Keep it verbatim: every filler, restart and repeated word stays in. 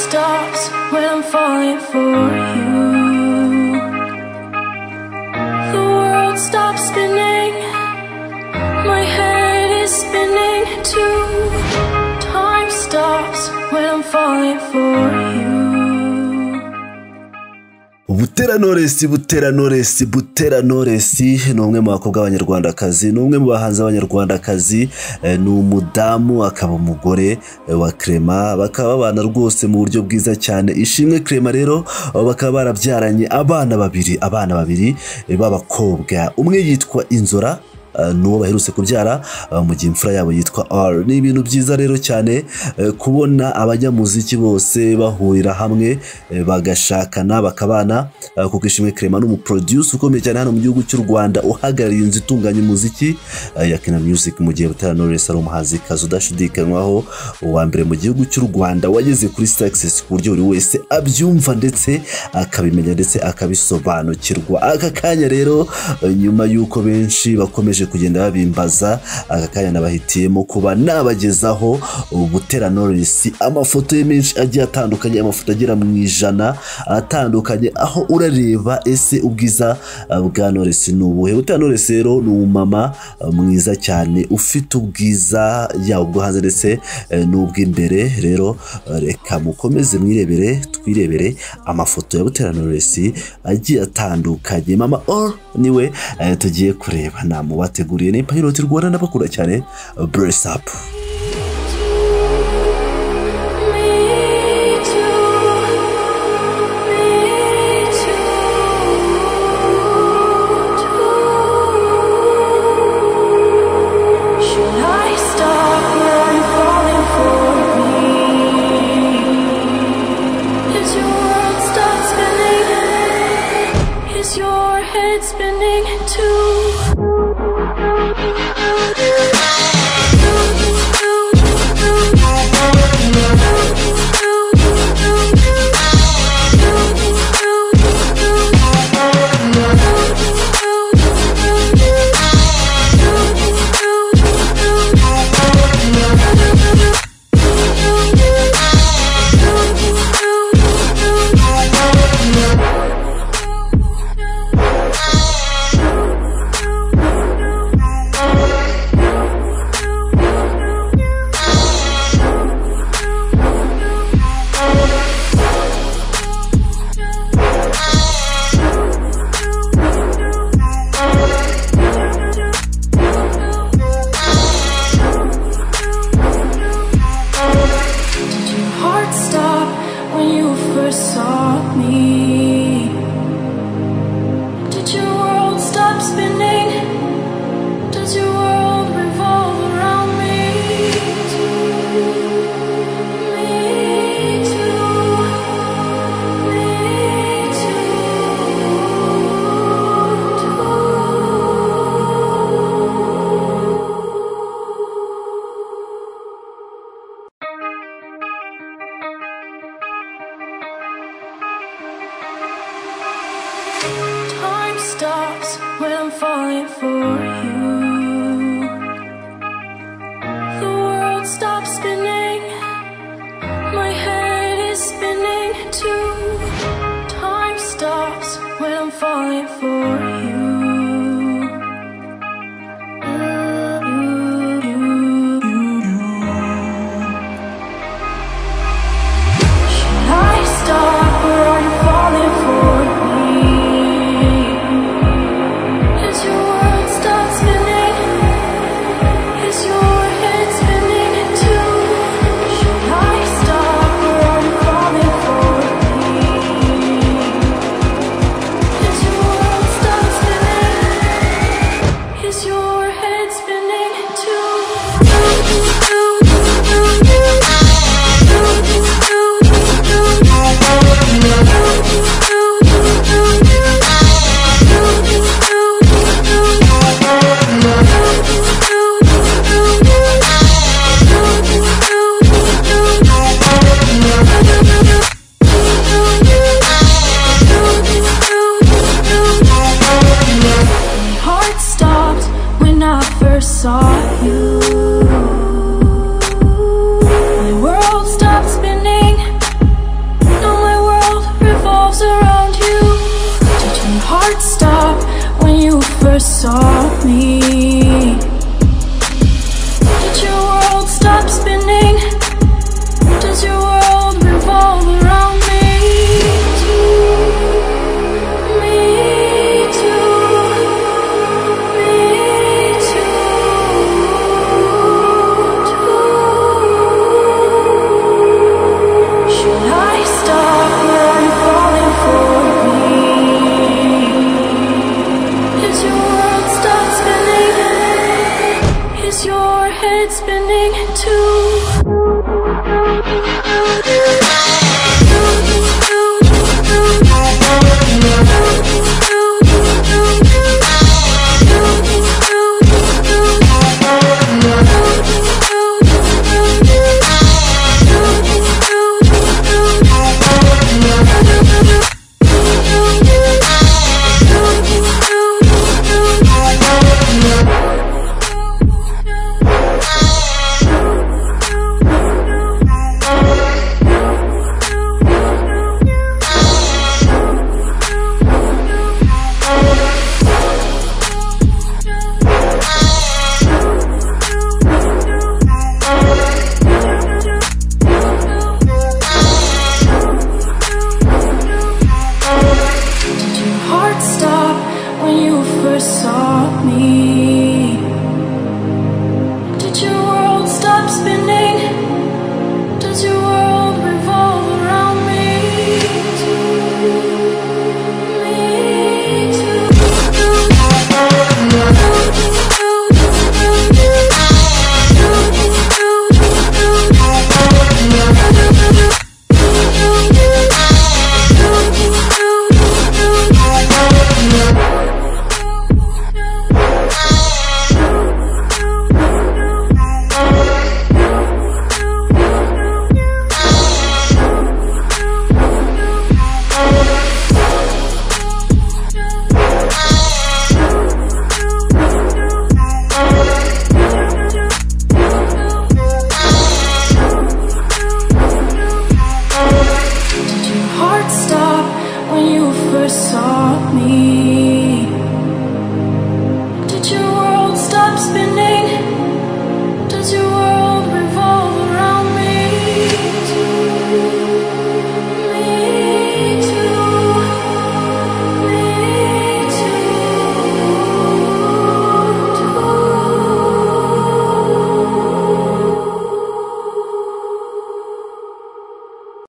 stops when I'm falling for you. The world stops spinning, my head is spinning too. Time stops when I'm falling for you. Butera Knowless, Butera Knowless, Butera Knowless ni umwe mu bakobwa b'Abanyarwandakazi, ni umwe mu bahanzi b'Abanyarwandakazi, ni umudamu akaba umugore wa Clement, bakaba babana rwose mu buryo bwiza cyane. Ishimwe Clement rero bakaba barabyaranye abana babiri, abana babiri b'abakobwa, umwe yitwa Inzora nuwo baherutse kubyara mu gihe imfura yabo yitwa R. Ni ibintu byiza rero cyane kubona abanyamuziki bose bahurira hamwe bagashakana bakabana, kuko Ishimwe Clement n'umu producer ukomeye cyane hano mu gihugu cy'u Rwanda uhagarariye inzu itunganya umuziki ya Kina Music, mu gihe Butera Knowless ari umuhanzi kazi udashidikanywaho uwa mbere mu gihugu cy'u Rwanda wageze kuri success ku buryo buri wese abyumva ndetse akabimenya ndetse akabisobanukirwa. Aka kanya rero nyuma y'uko benshi bakomeje kugenda babimbaza, aka kanya nabahitiyemo kuba nabagezaho Butera Knowless amafoto ye menshi agiye atandukanye, amafoto agera mu ijana atandukanye, aho urareba ese ubwiza bwa Knowless nubuhe. Butera Knowless rero ni umumama mwiza cyane ufite ubwiza yaba ubwo hanze ndetse n'ubw'imbere. Rero reka mukomeze mwirebere, twirebere amafoto ya Butera Knowless agiye atandukanye. Mama or niwe tugiye kureba, namubateguriye ni Pilot Rwanda n'abakura cyane. Brace up. Spinning too. Time stops when I'm falling for you. The world stops spinning, my head is spinning too. Time stops when I'm falling for you. Should I stop or are you falling for me? Is your world stop spinning? Is your head spinning too? Should I stop or are you falling for me? Is your world stop spinning? Is your head spinning too? Saw you, my world stopped spinning, caught me. Did your world stop spinning? Does your world revolve around me? Me too, me too, too. Should I stop or are you falling for me? Is your world stop spinning? Is your head spinning too?